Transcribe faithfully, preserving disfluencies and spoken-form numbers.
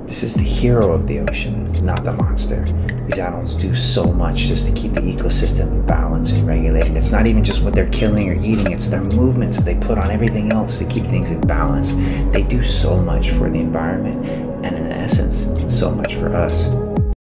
This is the hero of the ocean, not the monster. These animals do so much just to keep the ecosystem in balance and regulated. It's not even just what they're killing or eating, it's their movements that they put on everything else to keep things in balance. They do so much for the environment, and in essence, so much for us.